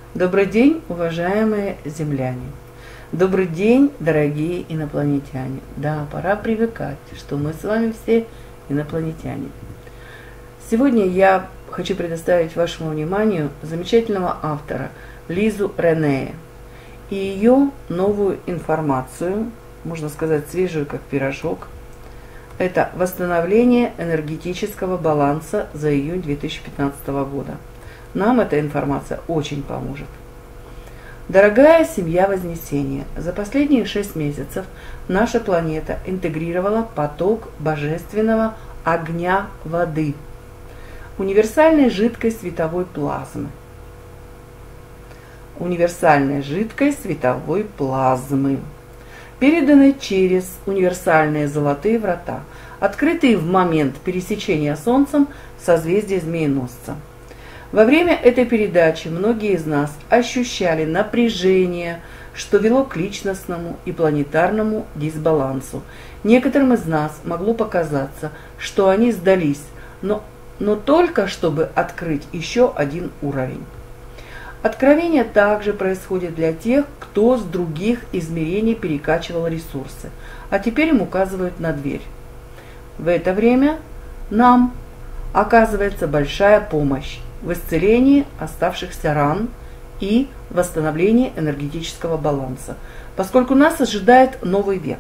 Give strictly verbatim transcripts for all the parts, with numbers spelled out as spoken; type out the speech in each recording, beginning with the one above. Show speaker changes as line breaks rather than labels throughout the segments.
Добрый день, уважаемые земляне! Добрый день, дорогие инопланетяне! Да, пора привыкать, что мы с вами все инопланетяне. Сегодня я хочу предоставить вашему вниманию замечательного автора Лизу Ренея и ее новую информацию, можно сказать, свежую как пирожок. Это восстановление энергетического баланса за июнь две тысячи пятнадцатого года. Нам эта информация очень поможет. Дорогая семья Вознесения, за последние шесть месяцев наша планета интегрировала поток божественного огня воды, универсальной жидкой световой плазмы. Универсальной жидкой световой плазмы, переданной через универсальные золотые врата, открытые в момент пересечения Солнцем созвездия Змееносца. Во время этой передачи многие из нас ощущали напряжение, что вело к личностному и планетарному дисбалансу. Некоторым из нас могло показаться, что они сдались, но, но только чтобы открыть еще один уровень. Откровение также происходит для тех, кто с других измерений перекачивал ресурсы, а теперь им указывают на дверь. В это время нам оказывается большая помощь в исцелении оставшихся ран и восстановлении энергетического баланса, поскольку нас ожидает новый век.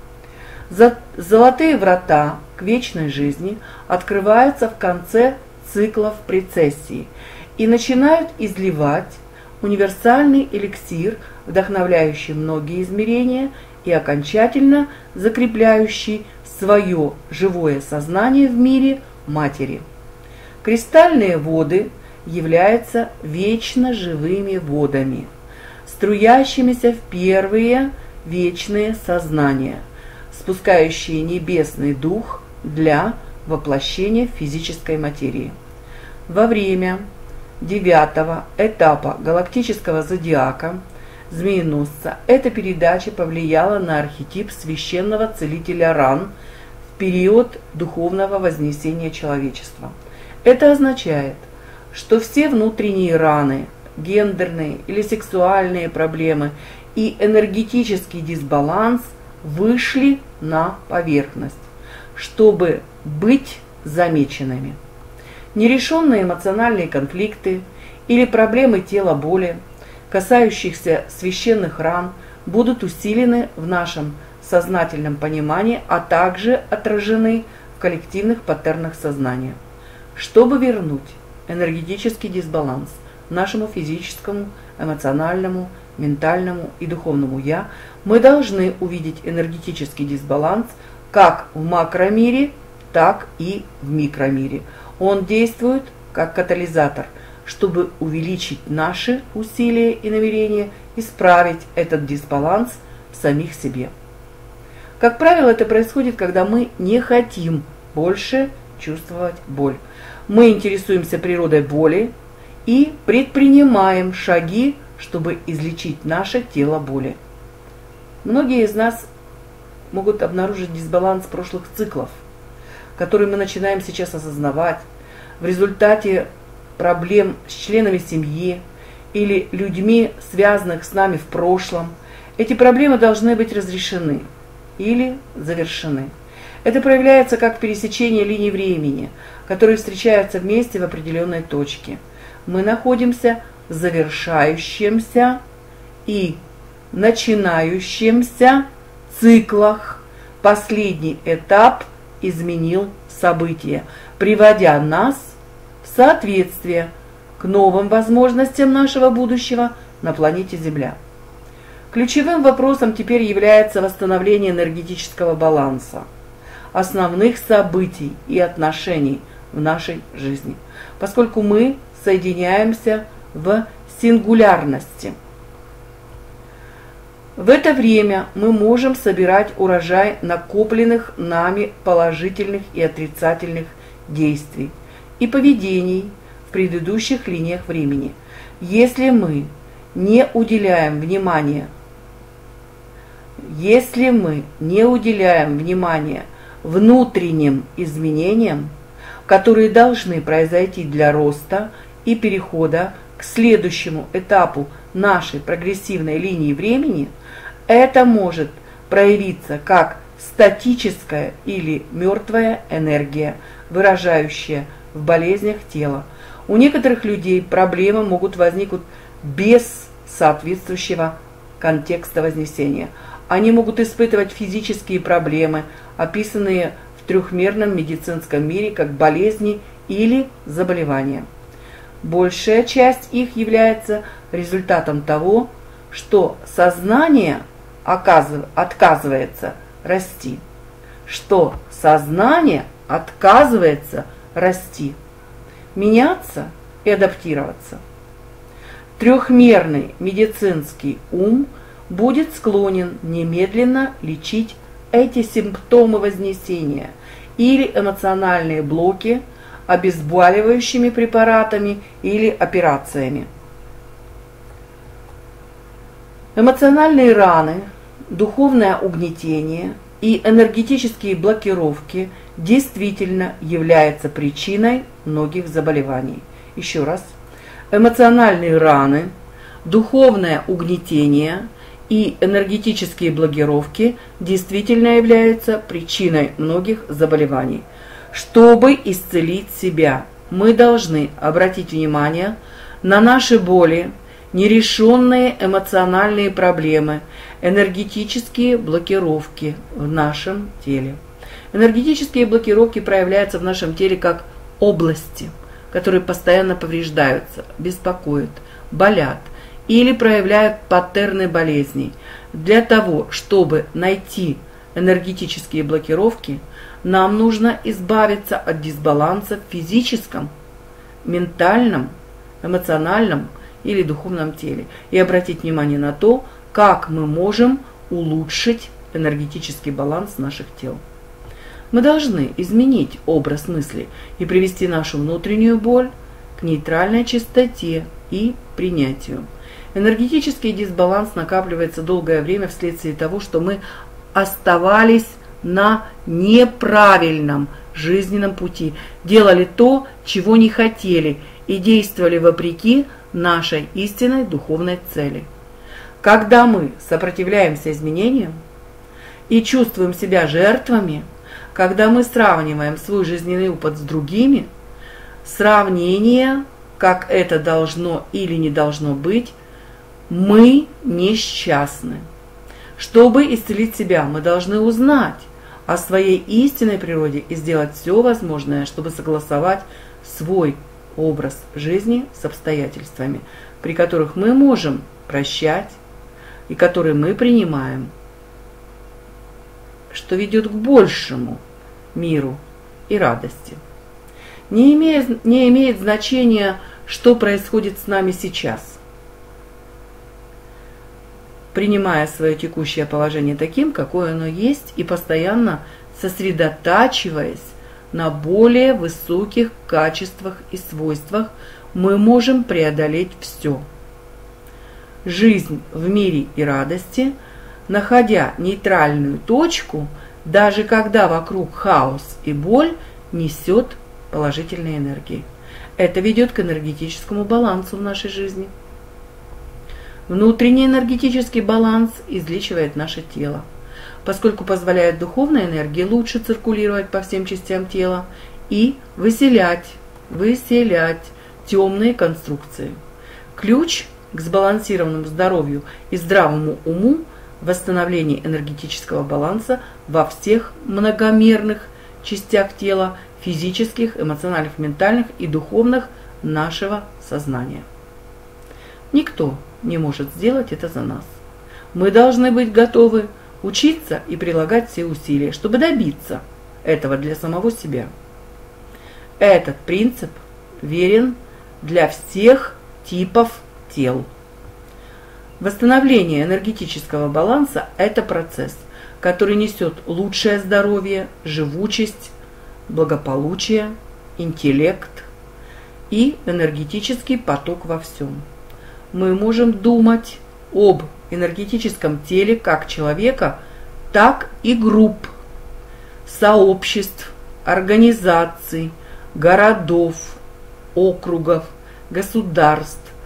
Золотые врата к вечной жизни открываются в конце циклов прецессии и начинают изливать универсальный эликсир, вдохновляющий многие измерения и окончательно закрепляющий свое живое сознание в мире Матери. Кристальные воды являются вечно живыми водами, струящимися в первые вечные сознания, спускающие небесный дух для воплощения в физической материи. Во время девятого этапа галактического зодиака Змееносца эта передача повлияла на архетип священного целителя ран в период духовного вознесения человечества. Это означает, что все внутренние раны, гендерные или сексуальные проблемы и энергетический дисбаланс вышли на поверхность, чтобы быть замеченными. Нерешенные эмоциональные конфликты или проблемы тела боли, касающихся священных ран, будут усилены в нашем сознательном понимании, а также отражены в коллективных паттернах сознания. Чтобы вернуть энергетический дисбаланс нашему физическому, эмоциональному, ментальному и духовному «я», мы должны увидеть энергетический дисбаланс как в макромире, так и в микромире. Он действует как катализатор, чтобы увеличить наши усилия и намерения исправить этот дисбаланс в самих себе. Как правило, это происходит, когда мы не хотим больше чувствовать боль. Мы интересуемся природой боли и предпринимаем шаги, чтобы излечить наше тело боли. Многие из нас могут обнаружить дисбаланс прошлых циклов, который мы начинаем сейчас осознавать в результате проблем с членами семьи или людьми, связанных с нами в прошлом. Эти проблемы должны быть разрешены или завершены. Это проявляется как пересечение линий времени, которые встречаются вместе в определенной точке. Мы находимся в завершающемся и начинающемся циклах. Последний этап изменил события, приводя нас в соответствие к новым возможностям нашего будущего на планете Земля. Ключевым вопросом теперь является восстановление энергетического баланса, основных событий и отношений в нашей жизни, поскольку мы соединяемся в сингулярности. В это время мы можем собирать урожай накопленных нами положительных и отрицательных действий и поведений в предыдущих линиях времени. Если мы не уделяем внимания, если мы не уделяем внимания внутренним изменениям, которые должны произойти для роста и перехода к следующему этапу нашей прогрессивной линии времени, это может проявиться как статическая или мертвая энергия, выражающая в болезнях тела. У некоторых людей проблемы могут возникнуть без соответствующего контекста вознесения. Они могут испытывать физические проблемы, описанные в трехмерном медицинском мире как болезни или заболевания. Большая часть их является результатом того, что сознание отказывается расти. Что сознание отказывается расти, меняться и адаптироваться. Трехмерный медицинский ум будет склонен немедленно лечить эти симптомы вознесения или эмоциональные блоки обезболивающими препаратами или операциями. Эмоциональные раны, духовное угнетение и энергетические блокировки действительно являются причиной многих заболеваний. Еще раз. Эмоциональные раны, духовное угнетение и энергетические блокировки действительно являются причиной многих заболеваний. Чтобы исцелить себя, мы должны обратить внимание на наши боли, нерешенные эмоциональные проблемы, энергетические блокировки в нашем теле. Энергетические блокировки проявляются в нашем теле как области, которые постоянно повреждаются, беспокоят, болят или проявляют паттерны болезней. Для того, чтобы найти энергетические блокировки, нам нужно избавиться от дисбаланса в физическом, ментальном, эмоциональном или духовном теле и обратить внимание на то, как мы можем улучшить энергетический баланс наших тел. Мы должны изменить образ мысли и привести нашу внутреннюю боль к нейтральной чистоте и принятию. Энергетический дисбаланс накапливается долгое время вследствие того, что мы оставались на неправильном жизненном пути, делали то, чего не хотели, и действовали вопреки нашей истинной духовной цели. Когда мы сопротивляемся изменениям и чувствуем себя жертвами, когда мы сравниваем свой жизненный опыт с другими, сравнение, как это должно или не должно быть, мы несчастны. Чтобы исцелить себя, мы должны узнать о своей истинной природе и сделать все возможное, чтобы согласовать свой образ жизни с обстоятельствами, при которых мы можем прощать и которые мы принимаем, что ведет к большему миру и радости. Не имеет, не имеет значения, что происходит с нами сейчас. Принимая свое текущее положение таким, какое оно есть, и постоянно сосредотачиваясь на более высоких качествах и свойствах, мы можем преодолеть все. Жизнь в мире и радости, находя нейтральную точку, даже когда вокруг хаос и боль, несет положительные энергии. Это ведет к энергетическому балансу в нашей жизни. Внутренний энергетический баланс излечивает наше тело, поскольку позволяет духовной энергии лучше циркулировать по всем частям тела и выселять, выселять темные конструкции. Ключ к сбалансированному здоровью и здравому уму – восстановление энергетического баланса во всех многомерных частях тела, физических, эмоциональных, ментальных и духовных нашего сознания. Никто не может сделать это за нас. Мы должны быть готовы учиться и прилагать все усилия, чтобы добиться этого для самого себя. Этот принцип верен для всех типов тел. Восстановление энергетического баланса – это процесс, который несет лучшее здоровье, живучесть, благополучие, интеллект и энергетический поток во всем. Мы можем думать об энергетическом теле как человека, так и групп, сообществ, организаций, городов, округов, государств,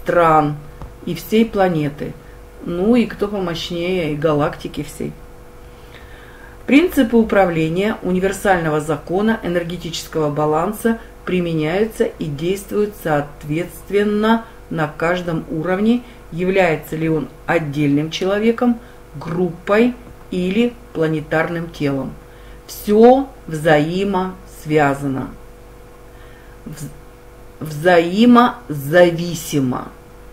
стран и всей планеты. Ну и кто помощнее, и галактики всей. Принципы управления универсального закона энергетического баланса применяются и действуют соответственно на каждом уровне, является ли он отдельным человеком, группой или планетарным телом. Все взаимосвязано, взаимозависимо.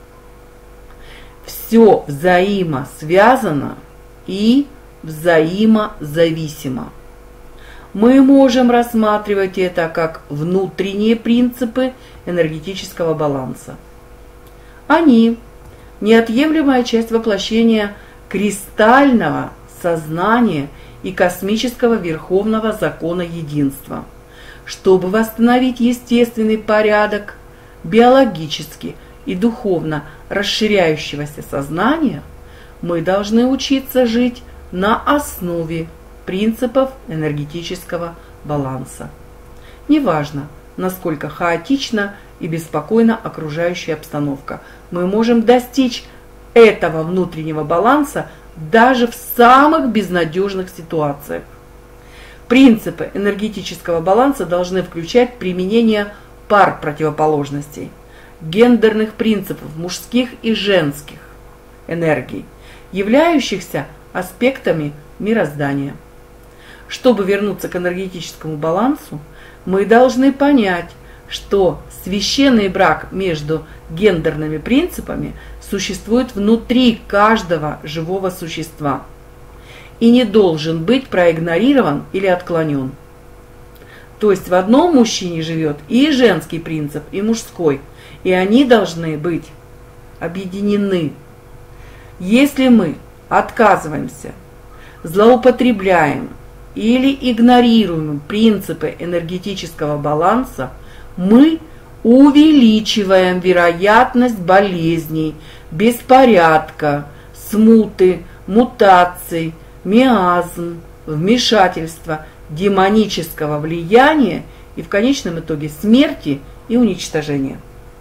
Все взаимосвязано и взаимозависимо. Мы можем рассматривать это как внутренние принципы энергетического баланса. Они – неотъемлемая часть воплощения кристального сознания и космического верховного закона единства. Чтобы восстановить естественный порядок биологически и духовно расширяющегося сознания, мы должны учиться жить на основе принципов энергетического баланса. Неважно, насколько хаотична и беспокойна окружающая обстановка, мы можем достичь этого внутреннего баланса даже в самых безнадежных ситуациях. Принципы энергетического баланса должны включать применение пар противоположностей, гендерных принципов мужских и женских энергий, являющихся аспектами мироздания. Чтобы вернуться к энергетическому балансу, мы должны понять, что священный брак между гендерными принципами существует внутри каждого живого существа и не должен быть проигнорирован или отклонен. То есть в одном мужчине живет и женский принцип, и мужской, и они должны быть объединены. Если мы отказываемся, злоупотребляем или игнорируем принципы энергетического баланса, мы увеличиваем вероятность болезней, беспорядка, смуты, мутаций, миазм, вмешательства, демонического влияния и в конечном итоге смерти и уничтожения.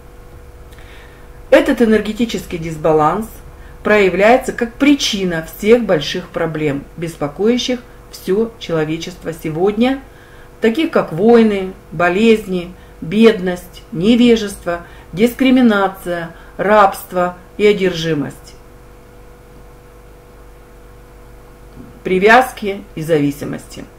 Этот энергетический дисбаланс проявляется как причина всех больших проблем, беспокоящих все человечество сегодня, таких как войны, болезни, бедность, невежество, дискриминация, рабство и одержимость, привязки и зависимости.